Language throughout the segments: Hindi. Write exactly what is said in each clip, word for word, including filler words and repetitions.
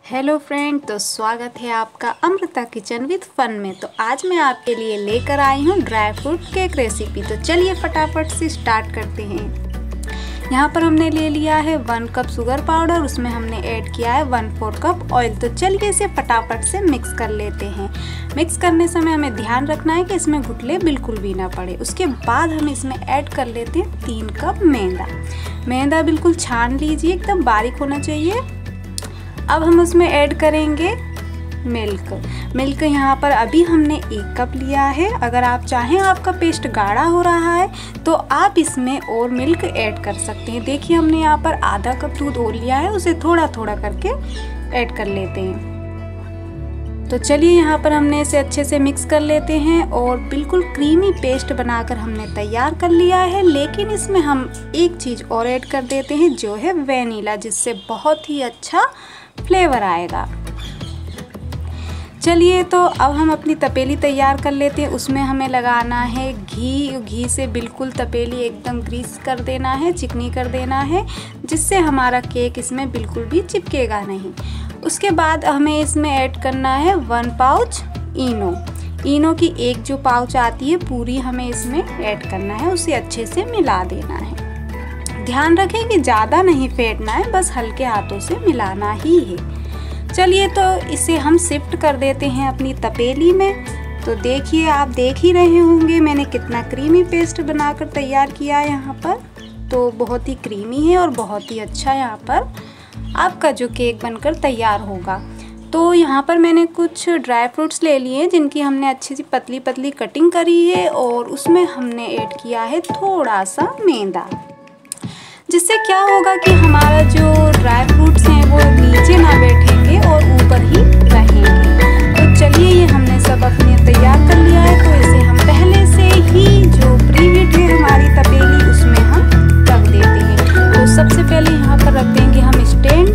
हेलो फ्रेंड, तो स्वागत है आपका अमृता किचन विद फन में। तो आज मैं आपके लिए लेकर आई हूँ ड्राई फ्रूट केक रेसिपी। तो चलिए फटाफट से स्टार्ट करते हैं। यहाँ पर हमने ले लिया है वन कप शुगर पाउडर, उसमें हमने ऐड किया है वन फोर कप ऑयल। तो चलिए इसे फटाफट से मिक्स कर लेते हैं। मिक्स करने समय हमें ध्यान रखना है कि इसमें गुठले बिल्कुल भी ना पड़े। उसके बाद हम इसमें ऐड कर लेते हैं तीन कप मैदा। मैदा बिल्कुल छान लीजिए, एकदम बारीक होना चाहिए। अब हम उसमें ऐड करेंगे मिल्क। मिल्क यहाँ पर अभी हमने एक कप लिया है। अगर आप चाहें आपका पेस्ट गाढ़ा हो रहा है तो आप इसमें और मिल्क ऐड कर सकते हैं। देखिए हमने यहाँ पर आधा कप दूध और लिया है, उसे थोड़ा थोड़ा करके ऐड कर लेते हैं। तो चलिए यहाँ पर हमने इसे अच्छे से मिक्स कर लेते हैं और बिल्कुल क्रीमी पेस्ट बनाकर हमने तैयार कर लिया है। लेकिन इसमें हम एक चीज़ और ऐड कर देते हैं जो है वेनिला, जिससे बहुत ही अच्छा फ्लेवर आएगा। चलिए तो अब हम अपनी तपेली तैयार कर लेते हैं। उसमें हमें लगाना है घी। घी से बिल्कुल तपेली एकदम ग्रीस कर देना है, चिकनी कर देना है, जिससे हमारा केक इसमें बिल्कुल भी चिपकेगा नहीं। उसके बाद हमें इसमें ऐड करना है वन पाउच इनो। इनो की एक जो पाउच आती है पूरी हमें इसमें ऐड करना है, उसे अच्छे से मिला देना है। ध्यान रखें कि ज़्यादा नहीं फेंटना है, बस हल्के हाथों से मिलाना ही है। चलिए तो इसे हम शिफ्ट कर देते हैं अपनी तपेली में। तो देखिए, आप देख ही रहे होंगे मैंने कितना क्रीमी पेस्ट बनाकर तैयार किया है। यहाँ पर तो बहुत ही क्रीमी है और बहुत ही अच्छा यहाँ पर आपका जो केक बनकर तैयार होगा। तो यहाँ पर मैंने कुछ ड्राई फ्रूट्स ले लिए हैं जिनकी हमने अच्छी सी पतली पतली कटिंग करी है और उसमें हमने ऐड किया है थोड़ा सा मैदा, जिससे क्या होगा कि हमारा जो ड्राई फ्रूट्स हैं वो नीचे ना बैठेंगे और ऊपर ही रहेंगे। तो चलिए ये हमने सब अपने तैयार कर लिया है। तो इसे हम पहले से ही जो प्री हीट है हमारी तपेली उसमें हम रख देते हैं। तो सबसे पहले यहाँ पर रख देंगे हम स्टैंड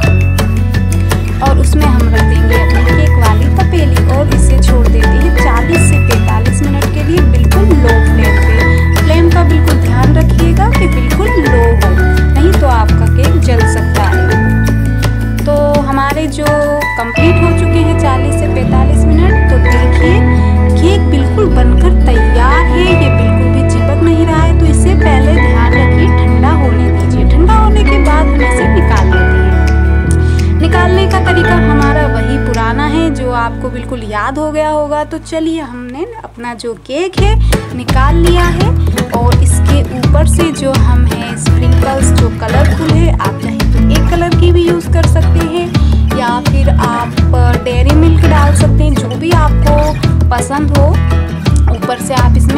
और उसमें हम रख देंगे अपनी केक वाली तपेली और इसे छोड़ देते हैं चालीस से पैंतालीस मिनट के लिए बिल्कुल लो फ्लेम पे। फ्लेम का बिल्कुल ध्यान रखिएगा कि बिल्कुल लो हो, नहीं तो आपका केक जल सकता है। तो हमारे जो कंप्लीट हो चुके हैं चालीस से पैंतालीस मिनट। तो देखिए केक बिल्कुल बनकर तैयार है, ये बिल्कुल भी चिपक नहीं रहा है। तो इसे पहले ध्यान रखिए ठंडा होने दीजिए। ठंडा होने के बाद हम इसे निकाल लेते हैं। निकालने का तरीका हमारा वही पुराना है जो आपको बिल्कुल याद हो गया होगा। तो चलिए हमने अपना जो केक है निकाल लिया है और इसके ऊपर से जो हम है स्प्रिंकल्स जो कलरफुल है, आप चाहें तो एक कलर की भी यूज़ कर सकते हैं या फिर आप डेयरी मिल्क डाल सकते हैं, जो भी आपको पसंद हो। ऊपर से आप इस